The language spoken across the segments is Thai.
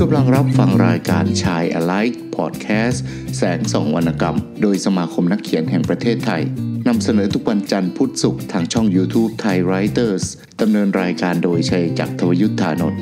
กำลังรับฟังรายการชาย Alike Podcast แสงส่องวรรณกรรมโดยสมาคมนักเขียนแห่งประเทศไทยนำเสนอทุกวันจันทร์พุธศุกร์ทางช่อง YouTube Thai Writers ดำเนินรายการโดยชัยจักร ทวยุทธานนท์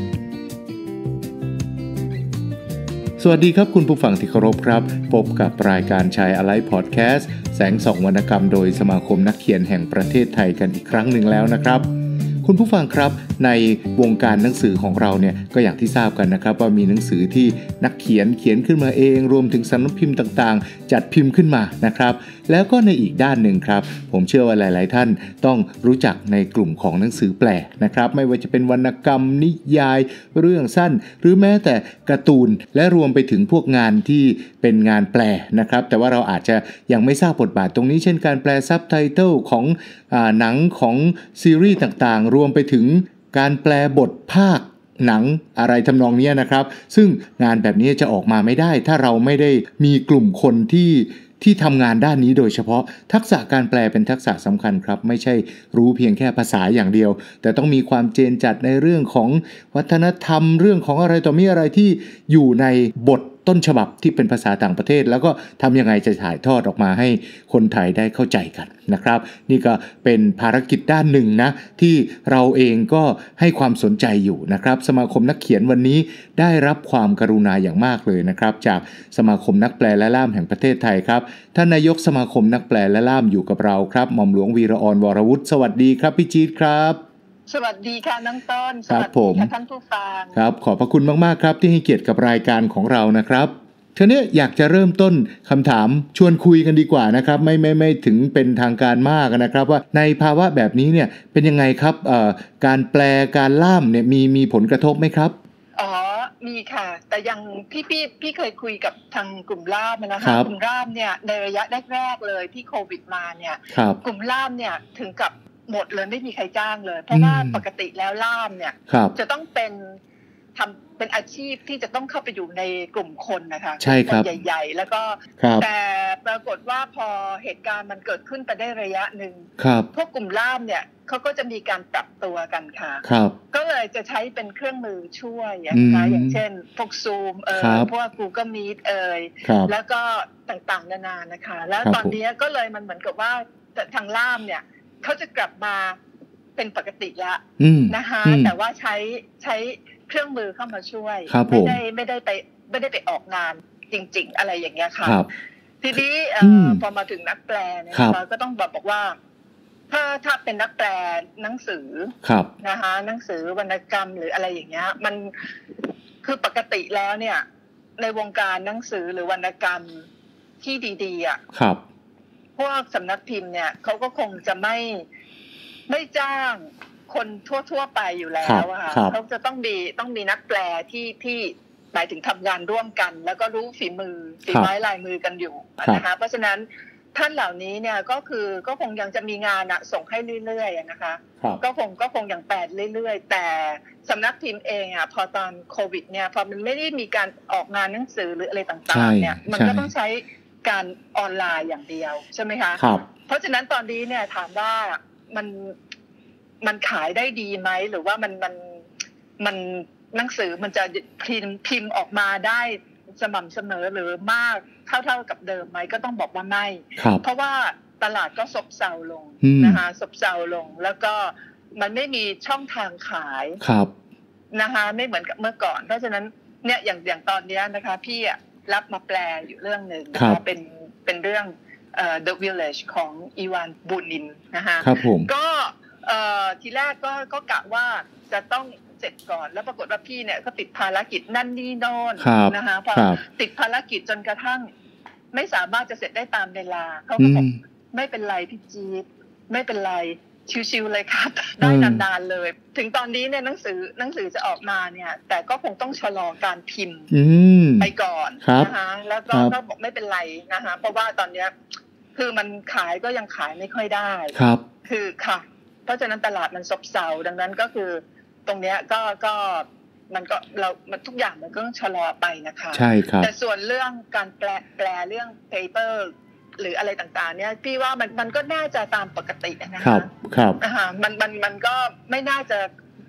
สวัสดีครับคุณผู้ฟังที่เคารพครับพบกับรายการชาย Alike Podcast แสงส่องวรรณกรรมโดยสมาคมนักเขียนแห่งประเทศไทยกันอีกครั้งหนึ่งแล้วนะครับคุณผู้ฟังครับในวงการหนังสือของเราเนี่ยก็อย่างที่ทราบกันนะครับว่ามีหนังสือที่นักเขียนขึ้นมาเองรวมถึงสำนักพิมพ์ต่างๆจัดพิมพ์ขึ้นมานะครับแล้วก็ในอีกด้านหนึ่งครับผมเชื่อว่าหลายๆท่านต้องรู้จักในกลุ่มของหนังสือแปลนะครับไม่ว่าจะเป็นวรรณกรรมนิยายเรื่องสั้นหรือแม้แต่การ์ตูนและรวมไปถึงพวกงานที่เป็นงานแปลนะครับแต่ว่าเราอาจจะยังไม่ทราบบทบาทตรงนี้เช่นการแปลซับไตเติลของหนังของซีรีส์ต่างๆรวมไปถึงการแปลบทภาคหนังอะไรทำนองนี้นะครับซึ่งงานแบบนี้จะออกมาไม่ได้ถ้าเราไม่ได้มีกลุ่มคนที่ทำงานด้านนี้โดยเฉพาะทักษะการแปลเป็นทักษะสำคัญครับไม่ใช่รู้เพียงแค่ภาษาอย่างเดียวแต่ต้องมีความเจนจัดในเรื่องของวัฒนธรรมเรื่องของอะไรต่อมีอะไรที่อยู่ในบทต้นฉบับที่เป็นภาษาต่างประเทศแล้วก็ทำยังไงจะถ่ายทอดออกมาให้คนไทยได้เข้าใจกันนะครับนี่ก็เป็นภารกิจด้านหนึ่งนะที่เราเองก็ให้ความสนใจอยู่นะครับสมาคมนักเขียนวันนี้ได้รับความกรุณาอย่างมากเลยนะครับจากสมาคมนักแปลและล่ามแห่งประเทศไทยครับท่านนายกสมาคมนักแปลและล่ามอยู่กับเราครับหม่อมหลวงวีระอรวรวุฒิสวัสดีครับพี่จี๊ดครับสวัสดีค่ะน้องต้นสวัสดีค่ะท่านผู้ฟังครับขอบพระคุณมากๆครับที่ให้เกียรติกับรายการของเรานะครับทีนี้อยากจะเริ่มต้นคำถามชวนคุยกันดีกว่านะครับไม่ถึงเป็นทางการมากนะครับว่าในภาวะแบบนี้เนี่ยเป็นยังไงครับการแปลการล่ามเนี่ยมีผลกระทบไหมครับอ๋อมีค่ะแต่ยังพี่เคยคุยกับทางกลุ่มล่ามนะคะกลุ่มล่ามเนี่ยในระยะแรกๆเลยที่โควิดมาเนี่ยกลุ่มล่ามเนี่ยถึงกับหมดเลยไม่มีใครจ้างเลยเพราะว่าปกติแล้วล่ามเนี่ยจะต้องเป็นอาชีพที่จะต้องเข้าไปอยู่ในกลุ่มคนนะคะใช่ครับใหญ่ๆแล้วก็แต่ปรากฏว่าพอเหตุการณ์มันเกิดขึ้นไปได้ระยะหนึ่งพวกกลุ่มล่ามเนี่ยเขาก็จะมีการปรับตัวกันค่ะก็เลยจะใช้เป็นเครื่องมือช่วยนะคะอย่างเช่นพวก Zoom พวก Google Meet แล้วก็ต่างๆนานานะคะแล้วตอนนี้ก็เลยมันเหมือนกับว่าทางล่ามเนี่ยเขาจะกลับมาเป็นปกติแล้วนะคะแต่ว่าใช้เครื่องมือเข้ามาช่วยไม่ได้ไปออกงานจริงๆอะไรอย่างเงี้ยค่ะทีนี้พอมาถึงนักแปลเนี่ยก็ต้องบอกว่าถ้าเป็นนักแปลหนังสือนะคะหนังสือวรรณกรรมหรืออะไรอย่างเงี้ยมันคือปกติแล้วเนี่ยในวงการหนังสือหรือวรรณกรรมที่ดีๆอ่ะพวกสำนักพิมพ์เนี่ยเขาก็คงจะไม่จ้างคนทั่วไปอยู่แล้วอะค่ะเขาจะต้องมีนักแปลที่หมายถึงทำงานร่วมกันแล้วก็รู้ฝีไม้ลายมือกันอยู่นะคะเพราะฉะนั้นท่านเหล่านี้เนี่ยก็คงยังจะมีงานส่งให้เรื่อยๆนะคะก็คงอย่างแปดเรื่อยๆแต่สำนักพิมพ์เองอ่ะพอตอนโควิดเนี่ยพอมันไม่ได้มีการออกงานหนังสือหรืออะไรต่างๆเนี่ยมันก็ต้องใช้การออนไลน์อย่างเดียวใช่ไหมคะเพราะฉะนั้นตอนนี้เนี่ยถามว่ามันขายได้ดีไหมหรือว่ามันหนังสือมันจะพิมพ์ออกมาได้สม่ำเสมอหรือมากเท่ากับเดิมไหมก็ต้องบอกว่าไม่เพราะว่าตลาดก็ซบเซาลงนะคะซบเซาลงแล้วก็มันไม่มีช่องทางขายนะคะไม่เหมือนกับเมื่อก่อนเพราะฉะนั้นเนี่ยอย่างตอนนี้นะคะพี่รับมาแปลอยู่เรื่องนึงนะคะเป็นเรื่องThe Village ของอีวานบูนินนะคะก็ทีแรกก็กะว่าจะต้องเสร็จก่อนแล้วปรากฏว่าพี่เนี่ยก็ติดภารกิจนั่นนี่โน่นนะคะพอติดภารกิจจนกระทั่งไม่สามารถจะเสร็จได้ตามเวลาเขาก็บอกไม่เป็นไรพี่จี๊ดไม่เป็นไรชิวๆเลยครับได้นานๆเลยถึงตอนนี้เนี่ยหนังสือจะออกมาเนี่ยแต่ก็คงต้องชะลอการพิมพ์ไปก่อนนะคะแล้วก็บอกไม่เป็นไรนะคะเพราะว่าตอนนี้คือมันขายก็ยังขายไม่ค่อยได้คือค่ะเพราะฉะนั้นตลาดมันซบเซาดังนั้นก็คือตรงเนี้ยก็มันทุกอย่างมันก็ต้องชะลอไปนะคะใช่ครับแต่ส่วนเรื่องการแปลเรื่อง paper หรืออะไรต่างๆเนี่ยพี่ว่ามันก็น่าจะตามปกตินะคะครับมันก็ไม่น่าจะ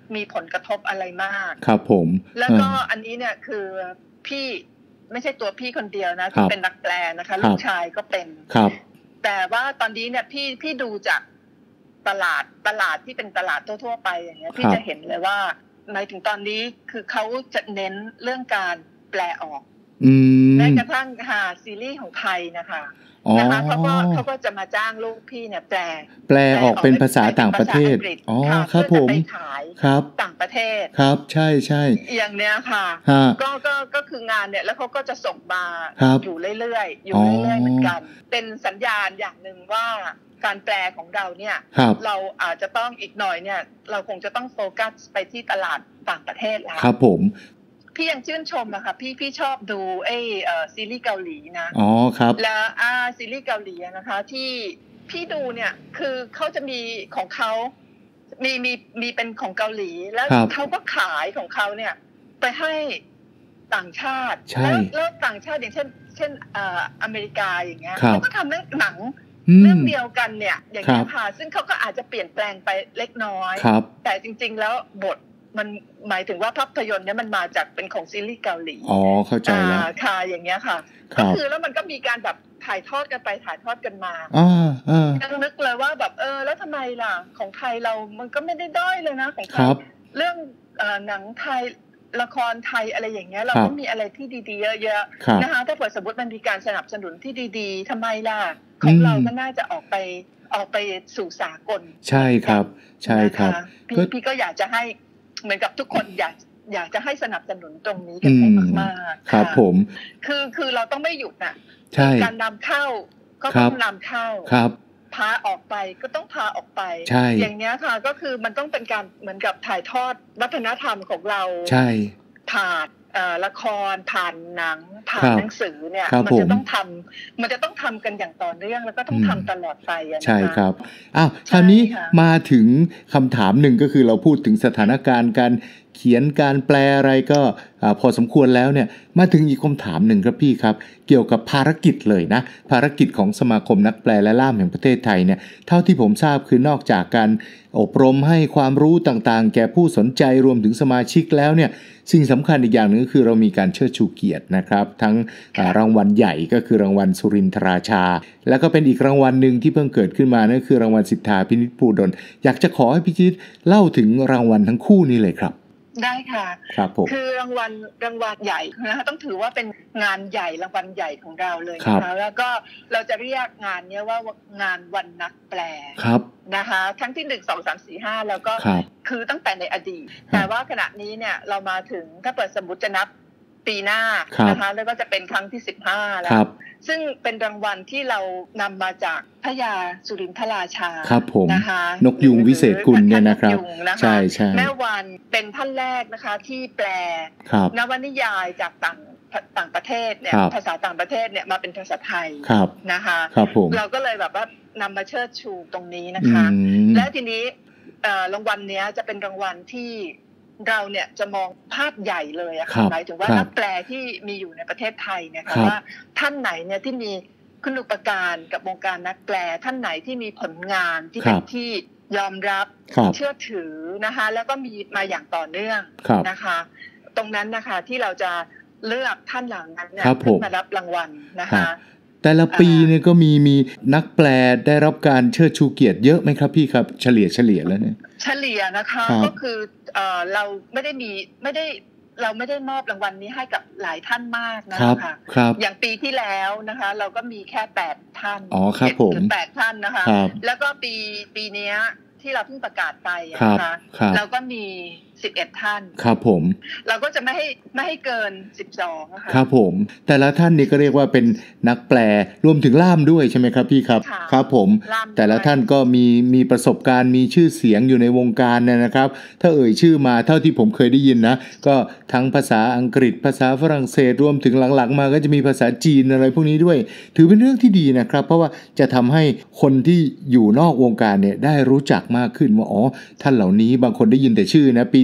มีผลกระทบอะไรมากครับผมแล้วก็อันนี้เนี่ยคือพี่ไม่ใช่ตัวพี่คนเดียวนะที่เป็นนักแปลนะคะลูกชายก็เป็นครับแต่ว่าตอนนี้เนี่ยพี่ดูจากตลาดที่เป็นตลาดทั่วๆไปอย่างเงี้ยพี่จะเห็นเลยว่าในถึงตอนนี้คือเขาจะเน้นเรื่องการแปลออกแม้กระทั่งซีรีส์ของไทยนะคะเขาก็จะมาจ้างลูกพี่เนี่ยแปลออกเป็นภาษาต่างประเทศอ๋อครับผมไปขายต่างประเทศครับใช่ใช่อย่างเนี้ยค่ะก็คืองานเนี่ยแล้วเขาก็จะส่งมาอยู่เรื่อยๆเหมือนกันเป็นสัญญาณอย่างหนึ่งว่าการแปลของเราเนี่ยเราอาจจะต้องอีกหน่อยเนี่ยเราคงจะต้องโฟกัสไปที่ตลาดต่างประเทศแล้วครับผมพี่ยังชื่นชมอะค่ะพี่ชอบดูซีรีส์เกาหลีนะอ๋อครับแล้วซีรีส์เกาหลีนะคะที่พี่ดูเนี่ยคือเขาจะมีของเขามีเป็นของเกาหลีแล้วเขาก็ขายของเขาเนี่ยไปให้ต่างชาติแล้วต่างชาติอย่างเช่นอเมริกาอย่างเงี้ยเขาก็ทำหนังเรื่องเดียวกันเนี่ยอย่างนี้ค่ะซึ่งเขาก็อาจจะเปลี่ยนแปลงไปเล็กน้อยแต่จริงๆแล้วบทมันหมายถึงว่าภาพยนตร์เนี่ยมันมาจากเป็นของซีรีส์เกาหลีอ๋อเข้าใจแล้วค่ะอย่างเงี้ยค่ะก็คือแล้วมันก็มีการแบบถ่ายทอดกันไปถ่ายทอดกันมายังนึกเลยว่าแบบแล้วทำไมล่ะของไทยเรามันก็ไม่ได้ด้อยเลยนะของไทยเรื่องหนังไทยละครไทยอะไรอย่างเงี้ยเราก็มีอะไรที่ดีๆเยอะๆนะคะถ้าเกิดสมมติมันมีการสนับสนุนที่ดีๆทำไมล่ะของเราก็น่าจะออกไปสู่สากลใช่ครับใช่ครับพี่ก็อยากจะให้เหมือนกับทุกคนอยากจะให้สนับสนุนตรงนี้กันให้มากๆครับผมคือเราต้องไม่หยุดน่ะการนำเข้าก็ต้องนำเข้าพาออกไปก็ต้องพาออกไปอย่างนี้ค่ะก็คือมันต้องเป็นการเหมือนกับถ่ายทอดวัฒนธรรมของเราผ่านละครผ่านหนังผ่านหนังสือเนี่ยมันจะต้องทำกันอย่างต่อเนื่องแล้วก็ต้องทำตลอดไปใช่ครับคราวนี้มาถึงคำถามหนึ่งก็คือเราพูดถึงสถานการณ์การเขียนการแปลอะไรก็พอสมควรแล้วเนี่ยมาถึงอีกคำถามหนึ่งครับพี่ครับเกี่ยวกับภารกิจเลยนะภารกิจของสมาคมนักแปลและล่ามแห่งประเทศไทยเนี่ยเท่าที่ผมทราบคือนอกจากการอบรมให้ความรู้ต่างๆแก่ผู้สนใจรวมถึงสมาชิกแล้วเนี่ยสิ่งสำคัญอีกอย่างนึงก็คือเรามีการเชิดชูเกียรตินะครับทั้งรางวัลใหญ่ก็คือรางวัลสุรินทราชาแล้วก็เป็นอีกรางวัลนึงที่เพิ่งเกิดขึ้นมานั่นคือรางวัลสิทธาพินิจภูดลอยากจะขอให้พี่จิตเล่าถึงรางวัลทั้งคู่นี้เลยครับได้ค่ะครับผมคือรางวัลใหญ่นะคะต้องถือว่าเป็นงานใหญ่รางวัลใหญ่ของเราเลยนะคะแล้วก็เราจะเรียกงานนี้ว่างานวันนักแปลนะคะทั้งที่1 2 3 4 5แล้วก็คือตั้งแต่ในอดีตแต่ว่าขณะนี้เนี่ยเรามาถึงถ้าเปิดสมมุติจะนับปีหน้านะคะแล้วก็จะเป็นครั้งที่15แล้วซึ่งเป็นรางวัลที่เรานำมาจากพระยาสุรินทราชานะคะนกยุงวิเศษกุลเนี่ยนะครับใช่ใช่แม่วันเป็นท่านแรกนะคะที่แปลนวนิยายจากต่างประเทศเนี่ยภาษาต่างประเทศเนี่ยมาเป็นภาษาไทยนะคะเราก็เลยแบบว่านำมาเชิดชูตรงนี้นะคะและทีนี้รางวัลนี้จะเป็นรางวัลที่เราเนี่ยจะมองภาพใหญ่เลยอะค่ะหมายถึงว่านักแปลที่มีอยู่ในประเทศไทยเนี่ยค่ะว่าท่านไหนเนี่ยที่มีคุณูปการกับวงการนักแปลท่านไหนที่มีผลงานที่เป็นที่ยอมรับเชื่อถือนะคะแล้วก็มีมาอย่างต่อเนื่องนะคะตรงนั้นนะคะที่เราจะเลือกท่านเหล่านั้นเนี่ยขึ้นมารับรางวัลนะคะแต่ละปีเนี่ยก็มีนักแปลได้รับการเชิดชูเกียรติเยอะไหมครับพี่ครับเฉลี่ยแล้วเนี่ยเฉลี่ยนะคะก็คือเราไม่ได้มอบรางวัลนี้ให้กับหลายท่านมากนะคะอย่างปีที่แล้วนะคะเราก็มีแค่8ท่านหรือ 8ท่านนะคะแล้วก็ปีนี้ที่เราเพิ่งประกาศไปนะคะเราก็มี11ท่านครับผมเราก็จะไม่ให้เกิน12นะคะครับผมแต่ละท่านนี่ก็เรียกว่าเป็นนักแปลรวมถึงล่ามด้วยใช่ไหมครับพี่ครับครับผมแต่ละท่านก็มีประสบการณ์มีชื่อเสียงอยู่ในวงการนะครับถ้าเอ่ยชื่อมาเท่าที่ผมเคยได้ยินนะก็ทั้งภาษาอังกฤษภาษาฝรั่งเศสรวมถึงหลังๆมาก็จะมีภาษาจีนอะไรพวกนี้ด้วยถือเป็นเรื่องที่ดีนะครับเพราะว่าจะทำให้คนที่อยู่นอกวงการเนี่ยได้รู้จักมากขึ้นว่าท่านเหล่านี้บางคนได้ยินแต่ชื่อนะปี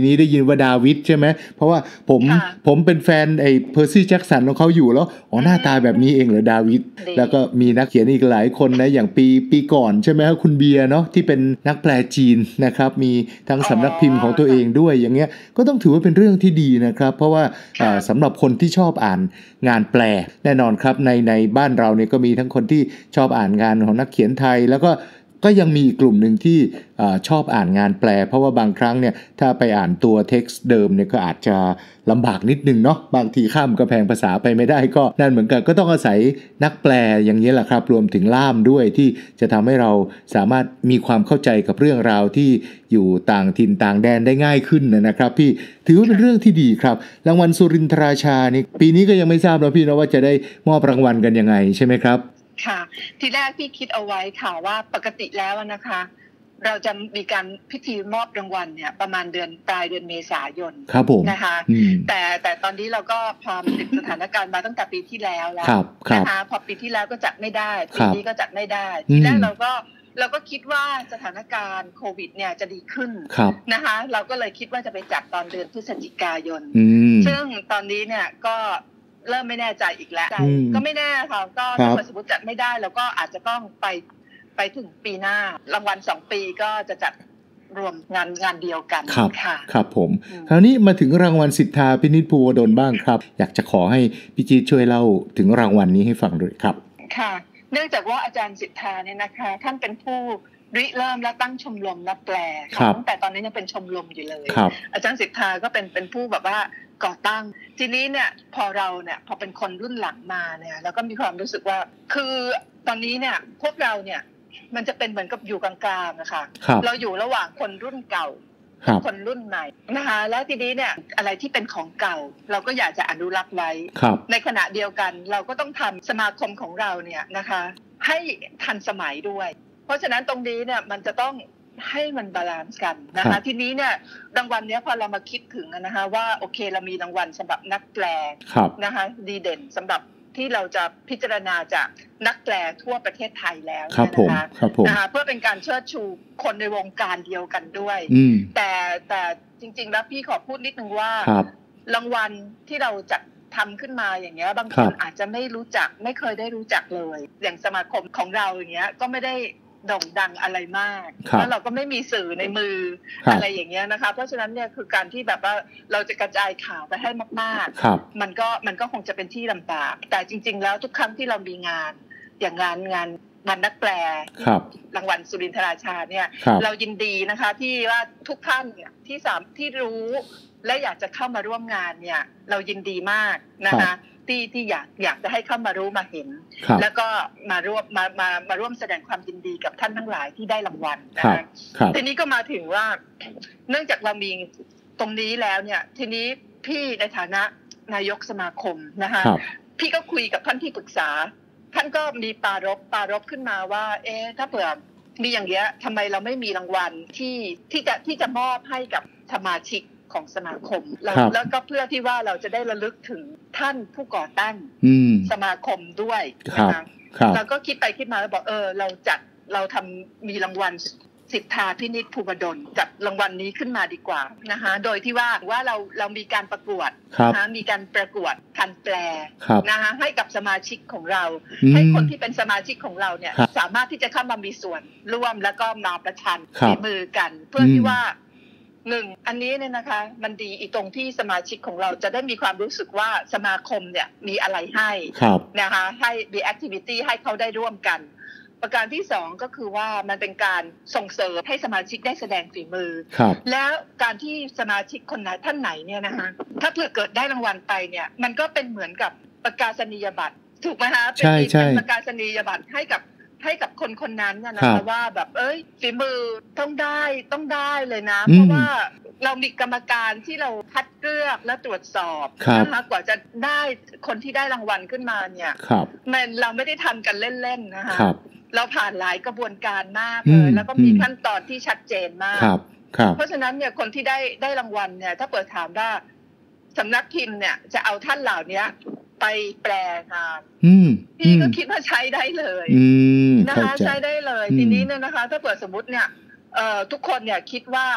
นี้ได้ยินว่าดาวิดใช่ไหมเพราะว่าผมเป็นแฟนไอ้เพอร์ซี่แจ็คสันของเขาอยู่แล้วหน้าตาแบบนี้เองเหรอดาวิดแล้วก็มีนักเขียนอีกหลายคนนะอย่างปีก่อนใช่ไหมครับคุณเบียร์เนาะที่เป็นนักแปลจีนนะครับมีทั้งสำนักพิมพ์ของตัวเองด้วยอย่างเงี้ยก็ต้องถือว่าเป็นเรื่องที่ดีนะครับเพราะว่าสำหรับคนที่ชอบอ่านงานแปลแน่นอนครับในบ้านเราเนี่ยก็มีทั้งคนที่ชอบอ่านงานของนักเขียนไทยแล้วก็ยังมีอีกกลุ่มหนึ่งที่ชอบอ่านงานแปลเพราะว่าบางครั้งเนี่ยถ้าไปอ่านตัวเท็กซ์เดิมเนี่ยก็อาจจะลำบากนิดนึงเนาะบางทีข้ามกำแพงภาษาไปไม่ได้ก็นั่นเหมือนกันก็ต้องอาศัยนักแปลอย่างนี้แหละครับรวมถึงล่ามด้วยที่จะทำให้เราสามารถมีความเข้าใจกับเรื่องราวที่อยู่ต่างถิ่นต่างแดนได้ง่ายขึ้นนะครับพี่ถือว่าเป็นเรื่องที่ดีครับรางวัลสุรินทราชานี่ปีนี้ก็ยังไม่ทราบนะพี่นะว่าจะได้มอบรางวัลกันยังไงใช่ไหมครับค่ะทีแรกพี่คิดเอาไว้ค่ะว่าปกติแล้วนะคะเราจะมีการพิธีมอบรางวัลเนี่ยประมาณปลายเดือนเมษายนนะคะแต่ตอนนี้เราก็พอติดสถานการณ์มาตั้งแต่ปีที่แล้วนะคะพอปีที่แล้วก็จัดไม่ได้ปีนี้ก็จัดไม่ได้ทีแรกเราก็คิดว่าสถานการณ์โควิดเนี่ยจะดีขึ้นนะคะเราก็เลยคิดว่าจะไปจัดตอนเดือนพฤศจิกายนซึ่งตอนนี้เนี่ยก็เริ่มไม่แน่ใจอีกแล้วก็ไม่แน่ค่ะก็ถ้าสมมติจัดไม่ได้แล้วก็อาจจะต้องไปถึงปีหน้ารางวัล2 ปีก็จะจัดรวมงานเดียวกันค่ะครับผมคราวนี้มาถึงรางวัลสิทธาพินิจภูวดลบ้างครับอยากจะขอให้พี่จี๊ดช่วยเล่าถึงรางวัลนี้ให้ฟังด้วยครับค่ะเนื่องจากว่าอาจารย์สิทธาเนี่ยนะคะท่านเป็นผู้ริเริ่มและตั้งชมรมนักแปลตั้งแต่ตอนนี้ยังเป็นชมรมอยู่เลยอาจารย์สิทธาก็เป็นผู้แบบว่าก่อตั้งทีนี้เนี่ยพอเราเนี่ยพอเป็นคนรุ่นหลังมาเนี่ยแล้วก็มีความรู้สึกว่าคือตอนนี้เนี่ยพวกเราเนี่ยมันจะเป็นเหมือนกับอยู่กลางๆนะคะเราอยู่ระหว่างคนรุ่นเก่าคนรุ่นใหม่นะคะแล้วทีนี้เนี่ยอะไรที่เป็นของเก่าเราก็อยากจะอนุรักษ์ไว้ในขณะเดียวกันเราก็ต้องทำสมาคมของเราเนี่ยนะคะให้ทันสมัยด้วยเพราะฉะนั้นตรงนี้เนี่ยมันจะต้องให้มันบาลานซ์กันนะคะทีนี้เนี่ยรางวัลนี้พอเรามาคิดถึงนะคะว่าโอเคเรามีรางวัลสำหรับนักแปลนะคะดีเด่นสำหรับที่เราจะพิจารณาจากนักแปลทั่วประเทศไทยแล้วนะคะเพื่อเป็นการเชิดชูคนในวงการเดียวกันด้วยแต่จริงๆแล้วพี่ขอพูดนิดนึงว่ารางวัลที่เราจัดทำขึ้นมาอย่างเงี้ยบางคนอาจจะไม่รู้จักไม่เคยได้รู้จักเลยอย่างสมาคมของเราอย่างเงี้ยก็ไม่ได้โด่งดังอะไรมากแล้วเราก็ไม่มีสื่อในมืออะไรอย่างเงี้ยนะคะเพราะฉะนั้นเนี่ยคือการที่แบบว่าเราจะกระจายข่าวไปให้มากๆมันก็คงจะเป็นที่ลำบากแต่จริงๆแล้วทุกครั้งที่เรามีงานอย่างงานนักแปลรางวัลสุรินทราชาเนี่ยเรายินดีนะคะที่ว่าทุกท่านเนี่ยที่รู้และอยากจะเข้ามาร่วมงานเนี่ยเรายินดีมากนะคะที่อยากจะให้เข้ามารู้มาเห็นแล้วก็มาร่วมแสดงความยินดีกับท่านทั้งหลายที่ได้รางวัลนะคะทีนี้ก็มาถึงว่าเนื่องจากเรามีตรงนี้แล้วเนี่ยทีนี้พี่ในฐานะนายกสมาคมนะคะพี่ก็คุยกับท่านที่ปรึกษาท่านก็มีปารภขึ้นมาว่าถ้าเผื่อมีอย่างเงี้ยทำไมเราไม่มีรางวัลที่จะมอบให้กับสมาชิกของสมาคมแล้วก็เพื่อที่ว่าเราจะได้ระลึกถึงท่านผู้ก่อตั้งสมาคมด้วยนะคะเราก็คิดไปคิดมาแล้วบอกเราทำมีรางวัลสิทธาพินิจภูวดลจัดรางวัลนี้ขึ้นมาดีกว่านะคะโดยที่ว่าเรามีการประกวดนะคะมีการประกวดการแปลนะคะให้กับสมาชิกของเราให้คนที่เป็นสมาชิกของเราเนี่ยสามารถที่จะเข้ามามีส่วนร่วมแล้วก็มาประชันฝีมือกันเพื่อที่ว่าอันนี้เนี่ยนะคะมันดีอีตรงที่สมาชิกของเราจะได้มีความรู้สึกว่าสมาคมเนี่ยมีอะไรให้นะคะให้มีแอคทิวิตี้ให้เขาได้ร่วมกันประการที่2ก็คือว่ามันเป็นการส่งเสริมให้สมาชิกได้แสดงฝีมือแล้วการที่สมาชิกคนไหนท่านไหนเนี่ยนะคะถ้าเผื่อเกิดได้รางวัลไปเนี่ยมันก็เป็นเหมือนกับประกาศนียบัตรถูกไหมคะเป็นประกาศนียบัตรให้กับคนนั้นนะคะว่าแบบฝีมือต้องได้เลยนะเพราะว่าเรามีกรรมการที่เราคัดเลือกและตรวจสอบนะคะกว่าจะได้คนที่ได้รางวัลขึ้นมาเนี่ยเราไม่ได้ทำกันเล่นๆนะคะเราผ่านหลายกระบวนการมากเลยแล้วก็มีขั้นตอนที่ชัดเจนมากเพราะฉะนั้นเนี่ยคนที่ได้รางวัลเนี่ยถ้าเปิดถามว่าสำนักพิมพ์เนี่ยจะเอาท่านเหล่านี้ไปแปลงานพี่ก็คิดว่าใช้ได้เลยนะคะใช้ได้เลยทีนี้เนี่ยนะคะถ้าเปิดสมมติเนี่ยทุกคนเนี่ยคิดว่า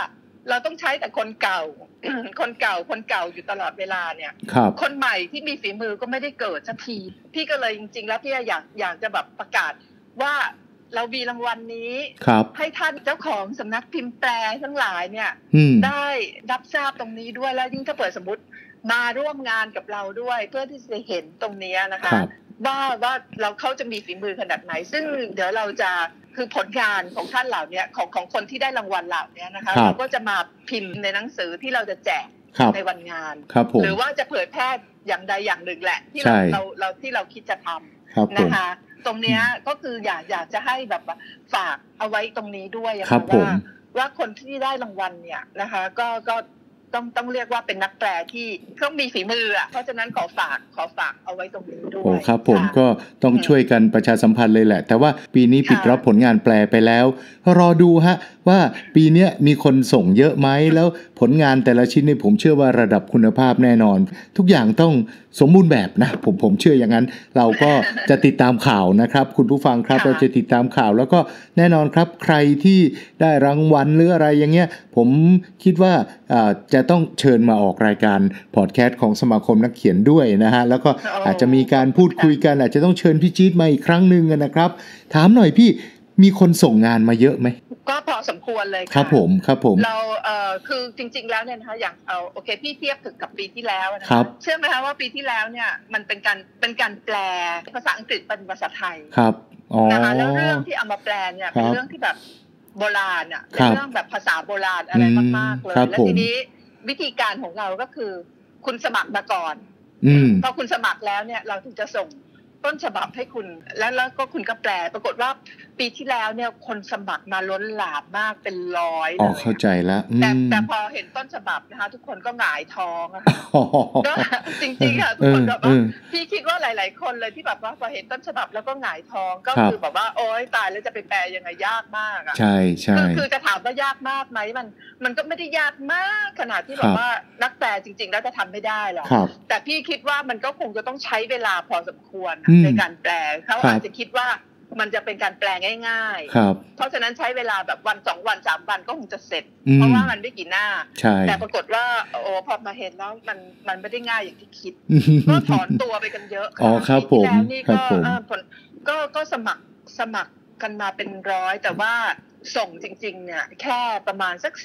เราต้องใช้แต่คนเก่า คนเก่าอยู่ตลอดเวลาเนี่ย คนใหม่ที่มีฝีมือก็ไม่ได้เกิดสักทีพี่ก็เลยจริงๆแล้วพี่อยากจะแบบประกาศว่าเรามีรางวัลนี้ให้ท่านเจ้าของสำนักพิมพ์แปลทั้งหลายเนี่ยได้รับทราบตรงนี้ด้วยแล้วยิ่งถ้าเปิดสมมติมาร่วมงานกับเราด้วยเพื่อที่จะเห็นตรงนี้นะคะว่าเขาจะมีฝีมือขนาดไหนซึ่งเดี๋ยวเราจะคือผลงานของท่านเหล่านี้ของคนที่ได้รางวัลเหล่านี้นะคะเราก็จะมาพิมพ์ในหนังสือที่เราจะแจกในวันงานหรือว่าจะเผยแพร่อย่างใดอย่างหนึ่งแหละที่เราคิดจะทำนะคะตรงนี้ก็คืออยากจะให้แบบฝากเอาไว้ตรงนี้ด้วยว่าคนที่ได้รางวัลเนี่ยนะคะก็ต้องเรียกว่าเป็นนักแปลที่ต้องมีฝีมือเพราะฉะนั้นขอฝากเอาไว้ตรงนี้ด้วยครับผมก็ต้องช่วยกันประชาสัมพันธ์เลยแหละแต่ว่าปีนี้ปิดรับผลงานแปลไปแล้วรอดูฮะว่าปีนี้มีคนส่งเยอะไหมแล้วผลงานแต่ละชิ้นนี่ผมเชื่อว่าระดับคุณภาพแน่นอนทุกอย่างต้องสมบูรณ์แบบนะผมเชื่ออย่างนั้นเราก็จะติดตามข่าวนะครับคุณผู้ฟังครับเราจะติดตามข่าวแล้วก็แน่นอนครับใครที่ได้รางวัลหรืออะไรอย่างเงี้ยผมคิดว่าจะต้องเชิญมาออกรายการพอดแคสต์ของสมาคมนักเขียนด้วยนะฮะแล้วก็อาจจะมีการพูดคุยกันอาจจะต้องเชิญพี่จี๊ดมาอีกครั้งนึงนะครับถามหน่อยพี่มีคนส่งงานมาเยอะไหมก็พอสมควรเลยครับผมเราคือจริงๆแล้วเนี่ยนะคะอย่างโอเคพี่เทียบถึงกับปีที่แล้วนะคะเชื่อไหมคะว่าปีที่แล้วเนี่ยมันเป็นการแปลภาษาอังกฤษเป็นภาษาไทยครับนะคะแล้วเรื่องที่เอามาแปลเนี่ยเป็นเรื่องที่แบบโบราณเป็นเรื่องแบบภาษาโบราณอะไรมากๆเลยแล้วทีนี้วิธีการของเราก็คือคุณสมัครมาก่อนพอคุณสมัครแล้วเนี่ยเราถึงจะส่งต้นฉบับให้คุณแล้วก็คุณก็แปลปรากฏว่าปีที่แล้วเนี่ยคนสมัครมาล้นหลามมากเป็นร้อยเลยเข้าใจแล้วแต่พอเห็นต้นฉบับนะคะทุกคนก็หงายท้องอะค่ะก็จริงๆค่ะทุกคนแบบว่าพี่คิดว่าหลายๆคนเลยที่แบบว่าพอเห็นต้นฉบับแล้วก็หงายท้องก็คือแบบว่าโอ๊ยตายแล้วจะไปแปลยังไงยากมากอะใช่คือจะถามว่ายากมากไหมมันก็ไม่ได้ยากมากขนาดที่แบบว่านักแปลจริงๆแล้วจะทำไม่ได้หรอกแต่พี่คิดว่ามันก็คงจะต้องใช้เวลาพอสมควรในการแปลเขาอาจจะคิดว่ามันจะเป็นการแปลง่ายๆเพราะฉะนั้นใช้เวลาแบบวัน2วัน3วันก็คงจะเสร็จเพราะว่ามันไม่กี่หน้าแต่ปรากฏว่าพอมาเห็นแล้วมันไม่ได้ง่ายอย่างที่คิดก็ถอนตัวไปกันเยอะครับผมแล้วนี่ก็สมัครกันมาเป็นร้อยแต่ว่าส่งจริงๆเนี่ยแค่ประมาณสัก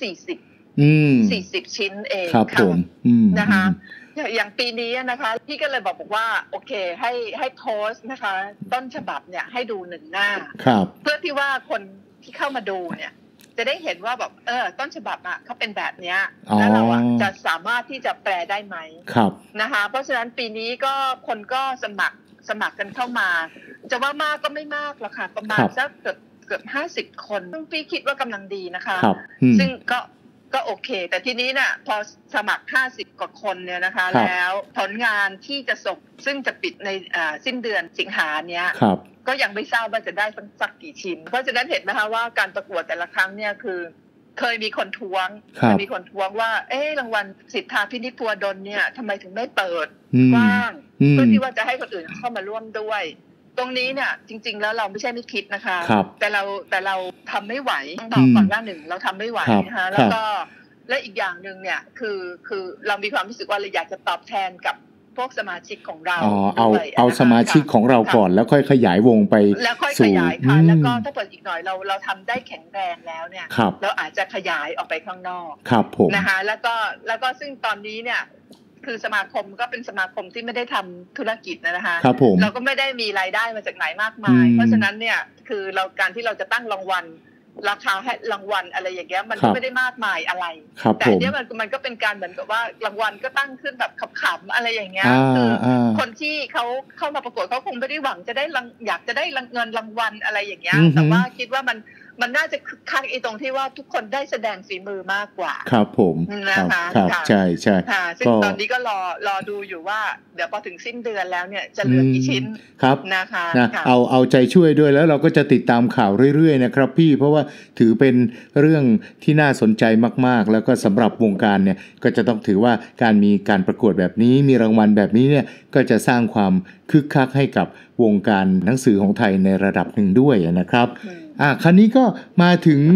40ชิ้นเองค่ะนะคะอย่างปีนี้นะคะพี่ก็เลยบอกว่าโอเคให้โพสต์นะคะต้นฉบับเนี่ยให้ดู1หน้าเพื่อที่ว่าคนที่เข้ามาดูเนี่ยจะได้เห็นว่าแบบต้นฉบับเขาเป็นแบบเนี้ยแล้วเราจะสามารถที่จะแปลได้ไหมนะคะเพราะฉะนั้นปีนี้ก็คนก็สมัครกันเข้ามาจะว่ามากก็ไม่มากหรอกค่ะประมาณสักเกือบ50คนซึ่งพี่คิดว่ากำลังดีนะคะซึ่งก็โอเคแต่ทีนี้เนี่ยพอสมัคร50กว่าคนเนี่ยนะคะแล้วผลงานที่จะส่งซึ่งจะปิดในสิ้นเดือนสิงหาเนี้ยก็ยังไม่ทราบว่าจะได้สักกี่ชิ้นเพราะฉะนั้นเห็นนะคะว่าการประกวดแต่ละครั้งเนี่ยคือเคยมีคนท้วงว่ารางวัลสิทธาพินิจภัวดลเนี่ยทำไมถึงไม่เปิดกว้างเพื่อที่ว่าจะให้คนอื่นเข้ามาร่วมด้วยตรงนี้เนี่ยจริงๆแล้วเราไม่ใช่ไม่คิดนะคะแต่เราทำไม่ไหวต้องบอกก่อนว่า1เราทำไม่ไหวนะคะแล้วก็และอีกอย่างนึงเนี่ยคือเรามีความรู้สึกว่าเราอยากจะตอบแทนกับพวกสมาชิกของเราเอาสมาชิกของเราก่อนแล้วค่อยขยายวงไปแล้วค่อยขยายค่ะแล้วก็ถ้าเปิดอีกหน่อยเราทำได้แข็งแรงแล้วเนี่ยเราอาจจะขยายออกไปข้างนอกนะคะแล้วก็ซึ่งตอนนี้เนี่ยคือสมาคมก็เป็นสมาคมที่ไม่ได้ทำธุรกิจนะคะเราก็ไม่ได้มีรายได้มาจากไหนมากมายเพราะฉะนั้นเนี่ยคือการที่เราจะตั้งรางวัลราคาให้รางวัลอะไรอย่างเงี้ยมันก็ไม่ได้มากมายอะไรแต่เนี่ยมันก็เป็นการเหมือนกับว่ารางวัลก็ตั้งขึ้นแบบขำๆอะไรอย่างเงี้ยคือคนที่เขาเข้ามาประกวดเขาคงไม่ได้หวังจะได้อยากจะได้เงินรางวัลอะไรอย่างเงี้ยแต่ว่าคิดว่ามันน่าจะคึกคักตรงที่ว่าทุกคนได้แสดงฝีมือมากกว่าครับผมนะคะใช่ใช่ซึ่งตอนนี้ก็รอดูอยู่ว่าเดี๋ยวพอถึงสิ้นเดือนแล้วเนี่ยจะเหลือกี่ชิ้นครับนะคะเอาใจช่วยด้วยแล้วเราก็จะติดตามข่าวเรื่อยๆนะครับพี่เพราะว่าถือเป็นเรื่องที่น่าสนใจมากๆแล้วก็สำหรับวงการเนี่ยก็จะต้องถือว่าการมีการประกวดแบบนี้มีรางวัลแบบนี้เนี่ยก็จะสร้างความคึกคักให้กับวงการหนังสือของไทยในระดับหนึ่งด้วยนะครับคราวนี้ก็มาถึง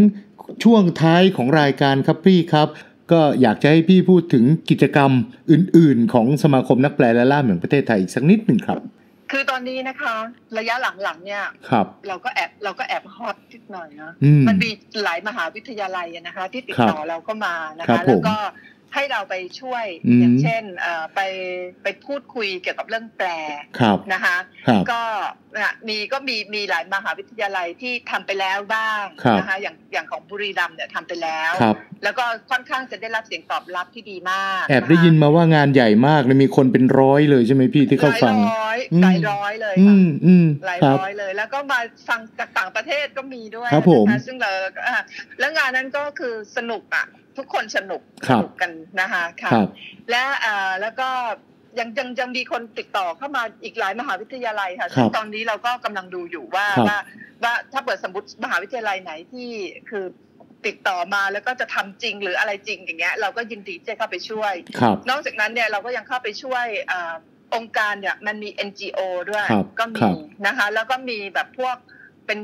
ช่วงท้ายของรายการครับพี่ครับก็อยากจะให้พี่พูดถึงกิจกรรมอื่นๆของสมาคมนักแปลและล่ามแห่งประเทศไทยอีกสักนิดหนึ่งครับคือตอนนี้นะคะระยะหลังๆเนี่ยเราก็แอบฮอตนิดหน่อยนะมันมีหลายมหาวิทยาลัยนะคะที่ติดต่อเราก็มานะคะแล้วก็ให้เราไปช่วยอย่างเช่นไปพูดคุยเกี่ยวกับเรื่องแปลนะคะก็มีหลายมหาวิทยาลัยที่ทำไปแล้วบ้างนะคะอย่างของบุรีรัมย์เนี่ยทำไปแล้วแล้วก็ค่อนข้างจะได้รับเสียงตอบรับที่ดีมากแอบได้ยินมาว่างานใหญ่มากเลยมีคนเป็น100เลยใช่ไหมพี่ที่เข้าฟังหลายร้อยเลยค่ะหลายร้อยเลยแล้วก็มาฟังจากต่างประเทศก็มีด้วยนะคะซึ่งเราแล้วงานนั้นก็คือสนุกอ่ะทุกคนสนุกกันนะคะค่ะแล้วก็ยังมีคนติดต่อเข้ามาอีกหลายมหาวิทยาลัยค่ะซึ่งตอนนี้เราก็กำลังดูอยู่ว่าถ้าเปิดสมมติมหาวิทยาลัยไหนที่คือติดต่อมาแล้วก็จะทำจริงหรืออะไรจริงอย่างเงี้ยเราก็ยินดีจะเข้าไปช่วยนอกจากนั้นเนี่ยเราก็ยังเข้าไปช่วยองค์การเนี่ยมันมี NGO ด้วยก็มีนะคะแล้วก็มีแบบพวกเป็น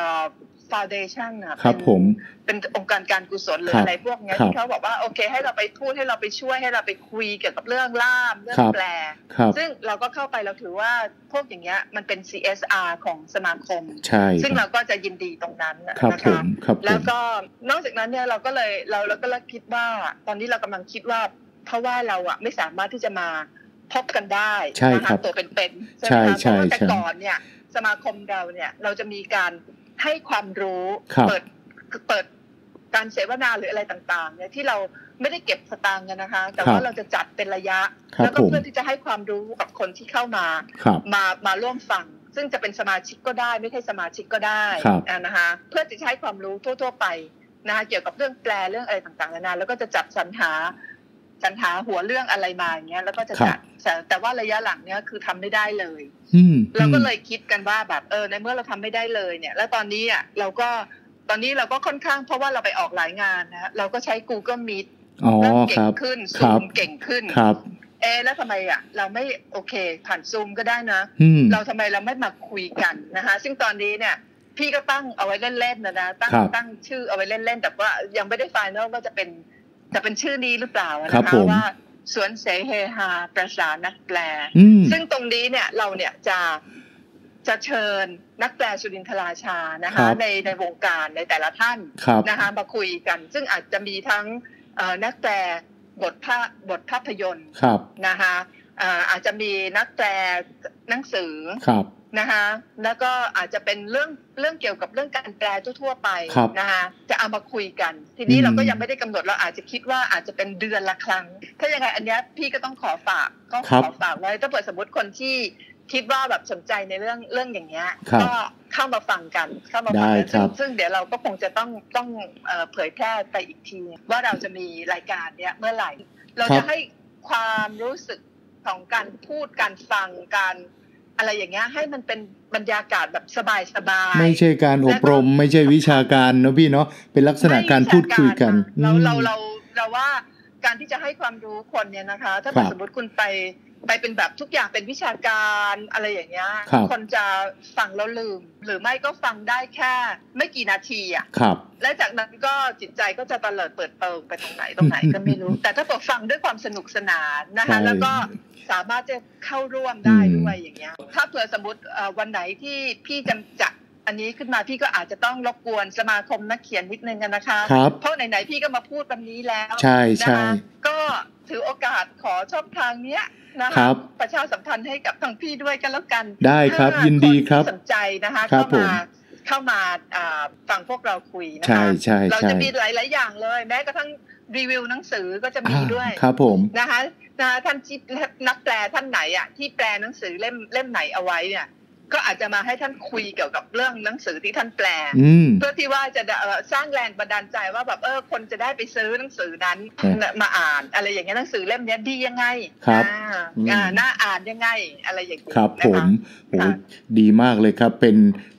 foundation อ่ะเป็นองค์การการกุศลหรืออะไรพวกนี้ที่เขาบอกว่าโอเคให้เราไปพูดให้เราไปช่วยให้เราไปคุยเกี่ยวกับเรื่องล่ามเรื่องแปลซึ่งเราก็เข้าไปเราถือว่าพวกอย่างเงี้ยมันเป็น CSR ของสมาคมซึ่งเราก็จะยินดีตรงนั้นนะคะแล้วก็นอกจากนั้นเนี่ยเราก็เลยคิดว่าตอนนี้เรากำลังคิดว่าเพราะว่าเราอ่ะไม่สามารถที่จะมาพบกันได้นะคะตัวเป็นๆใช่ไหมคะเพราะว่าแต่ก่อนเนี่ยสมาคมเราเนี่ยเราจะมีการให้ความรู้เปิดการเสวนาหรืออะไรต่างๆเนี่ยที่เราไม่ได้เก็บสตางค์กันนะคะแต่ว่าเราจะจัดเป็นระยะแล้วก็เพื่อที่จะให้ความรู้กับคนที่เข้ามาร่วมฟังซึ่งจะเป็นสมาชิกก็ได้ไม่ใช่สมาชิกก็ได้นะคะเพื่อจะใช้ความรู้ทั่วๆไปนะคะเกี่ยวกับเรื่องแปลเรื่องอะไรต่างๆนานาแล้วก็จะจัดสรรหาหัวเรื่องอะไรมาอย่างเงี้ยแล้วก็จะจัดแต่ว่าระยะหลังเนี้ยคือทำไม่ได้เลยเราก็เลยคิดกันว่าแบบในเมื่อเราทำไม่ได้เลยเนี่ยแล้วตอนนี้อ่ะเราก็ค่อนข้างเพราะว่าเราไปออกหลายงานนะเราก็ใช้ Google Meet เก่งขึ้น Zoom เก่งขึ้นแล้วทำไมอ่ะเราไม่โอเคผ่าน Zoom ก็ได้นะเราทำไมเราไม่มาคุยกันนะคะซึ่งตอนนี้เนี่ยพี่ก็ตั้งเอาไว้เล่นๆนะตั้งชื่อเอาไว้เล่นๆแต่ว่ายังไม่ได้ไฟนอลว่าจะเป็นชื่อนี้หรือเปล่านะคะว่าสวนเสเฮฮาประสานนักแปลซึ่งตรงนี้เนี่ยเราเนี่ยจะเชิญนักแปลสุรินทราชานะคะในวงการในแต่ละท่านนะคะมาคุยกันซึ่งอาจจะมีทั้งนักแปลบทภาพยนตร์นะคะอาจจะมีนักแปลหนังสือนะคะแล้วก็อาจจะเป็นเรื่องเกี่ยวกับเรื่องการแปลทั่วๆไปนะคะจะเอามาคุยกันทีนี้เราก็ยังไม่ได้กำหนดเราอาจจะคิดว่าอาจจะเป็นเดือนละครั้งถ้ายังไงอันนี้พี่ก็ต้องขอฝากไว้ถ้าเปิดสมมติคนที่คิดว่าแบบสนใจในเรื่องอย่างเงี้ยก็เข้ามาฟังกันซึ่งเดี๋ยวเราก็คงจะต้องเผยแพร่ไปอีกทีว่าเราจะมีรายการเนี้ยเมื่อไหร่เราจะให้ความรู้สึกของการพูดการฟังการอะไรอย่างเงี้ยให้มันเป็นบรรยากาศแบบสบายไม่ใช่การอบรมไม่ใช่วิชาการเนาะพี่เนาะเป็นลักษณะการพูดคุยกันเราว่าการที่จะให้ความรู้คนเนี่ยนะคะถ้าสมมติคุณไปเป็นแบบทุกอย่างเป็นวิชาการอะไรอย่างเงี้ยคนจะฟังแล้วลืมหรือไม่ก็ฟังได้แค่ไม่กี่นาทีอ่ะและจากนั้นก็จิตใจก็จะเตลิดเปิดเปิงไปตรงไหนก็ไม่รู้แต่ถ้าเปิดฟังด้วยความสนุกสนานนะคะแล้วก็สามารถจะเข้าร่วมได้ด้วยอย่างเงี้ยถ้าเผื่อสมมติวันไหนที่พี่จำจัดอันนี้ขึ้นมาพี่ก็อาจจะต้องรบกวนสมาคมนักเขียนนิดนึงกันนะคะเพราะไหนๆพี่ก็มาพูดวันนี้แล้วนะคะก็ถือโอกาสขอช่องทางเนี้ยนะคะประชาสัมพันธ์ให้กับทางพี่ด้วยกันแล้วกันได้ครับยินดีครับสนใจนะคะเข้ามาฟังพวกเราคุยนะคะเราจะมีหลายๆอย่างเลยแม้กระทั่งรีวิวหนังสือก็จะมีด้วยครับผมนะคะท่านที่นักแปลท่านไหนอ่ะที่แปลหนังสือเล่มไหนเอาไว้เนี่ยก็อาจจะมาให้ท่านคุยเกี่ยวกับเรื่องหนังสือที่ท่านแปลเพื่อที่ว่าจะสร้างแรงบันดาลใจว่าแบบคนจะได้ไปซื้อหนังสือนั้นมาอ่านอะไรอย่างเงี้ยหนังสือเล่มนี้ดียังไงครับน่าอ่านยังไงอะไรอย่างเงี้ยครับผมโหดีมากเลยครับเป็น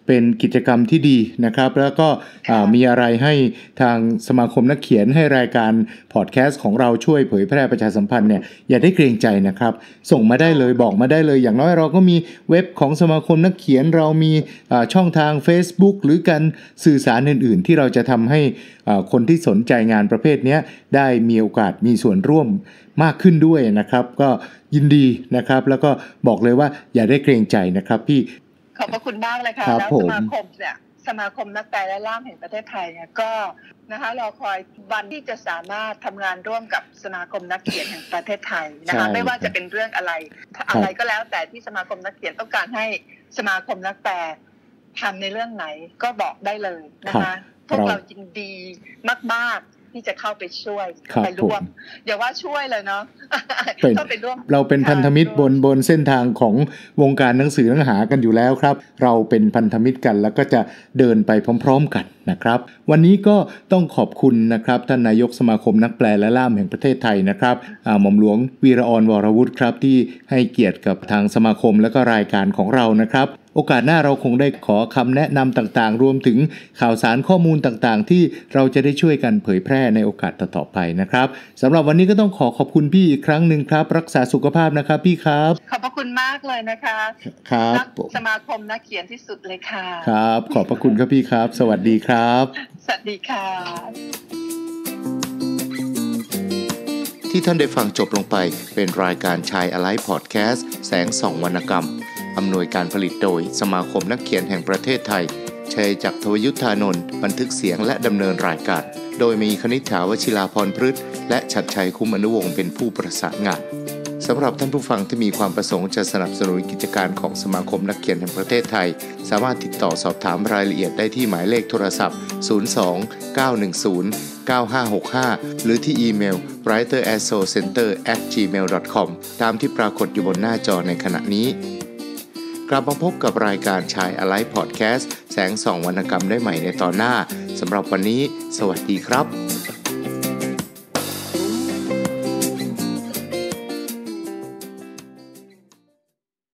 เป็นกิจกรรมที่ดีนะครับแล้วก็มีอะไรให้ทางสมาคมนักเขียนให้รายการพอดแคสต์ของเราช่วยเผยแพร่ประชาสัมพันธ์เนี่ยอย่าได้เกรงใจนะครับส่งมาได้เลยบอกมาได้เลยอย่างน้อยเราก็มีเว็บของสมาคมนักเขียนเรามีช่องทาง Facebook หรือการสื่อสารอื่นๆที่เราจะทำให้คนที่สนใจงานประเภทนี้ได้มีโอกาสมีส่วนร่วมมากขึ้นด้วยนะครับก็ยินดีนะครับแล้วก็บอกเลยว่าอย่าได้เกรงใจนะครับพี่ขอบพระคุณมากเลยค่ะแล้วสมาคมเนี่ยสมาคมนักแปลและล่ามแห่งประเทศไทยเนี่ยก็นะคะรอคอยวันที่จะสามารถทำงานร่วมกับสมาคมนักเขียนแห่งประเทศไทยนะคะไม่ว่าจะเป็นเรื่องอะไรก็แล้วแต่ที่สมาคมนักเขียนต้องการให้สมาคมนักแปลทำในเรื่องไหนก็บอกได้เลยนะคะพวกเรายินดีมากๆที่จะเข้าไปช่วยไปร่วมอย่าว่าช่วยเลยเนาะก็ไปร่วมเราเป็นพันธมิตรบนเส้นทางของวงการหนังสือหนังหากันอยู่แล้วครับเราเป็นพันธมิตรกันแล้วก็จะเดินไปพร้อมๆกันนะครับวันนี้ก็ต้องขอบคุณนะครับท่านนายกสมาคมนักแปลและล่ามแห่งประเทศไทยนะครับหม่อมหลวงวีระอรวรวุฒิครับที่ให้เกียรติกับทางสมาคมและก็รายการของเรานะครับโอกาสหน้าเราคงได้ขอคำแนะนำต่างๆรวมถึงข่าวสารข้อมูลต่างๆที่เราจะได้ช่วยกันเผยแพร่ในโอกาสต่อๆไปนะครับสำหรับวันนี้ก็ต้องขอบคุณพี่อีกครั้งหนึ่งครับรักษาสุขภาพนะครับพี่ครับขอบพระคุณมากเลยนะคะครับสมาคมนักเขียนที่สุดเลยค่ะครับขอบพระคุณครับพี่ครับสวัสดีครับสวัสดีค่ะที่ท่านได้ฟังจบลงไปเป็นรายการชายอะไลฟ์พอดแคสต์แสงส่องวรรณกรรมอำนวยการผลิตโดยสมาคมนักเขียนแห่งประเทศไทยชัยจักร ทวยุทธานนท์บันทึกเสียงและดำเนินรายการโดยมีคณิษฐาวชิราพรพฤกษ์และฉัตรชัยคุ้มอนุวงศ์เป็นผู้ประสานงานสำหรับท่านผู้ฟังที่มีความประสงค์จะสนับสนุนกิจการของสมาคมนักเขียนแห่งประเทศไทยสามารถติดต่อสอบถามรายละเอียดได้ที่หมายเลขโทรศัพท์02-910-9565 หรือที่อีเมล writerassocenter@gmail.com ตามที่ปรากฏอยู่บนหน้าจอในขณะนี้กลับมาพบกับรายการชายอะไลฟ์พอดแคสต์แสงส่องวรรณกรรมได้ใหม่ในตอนหน้าสำหรับวันนี้สวัสดีครับ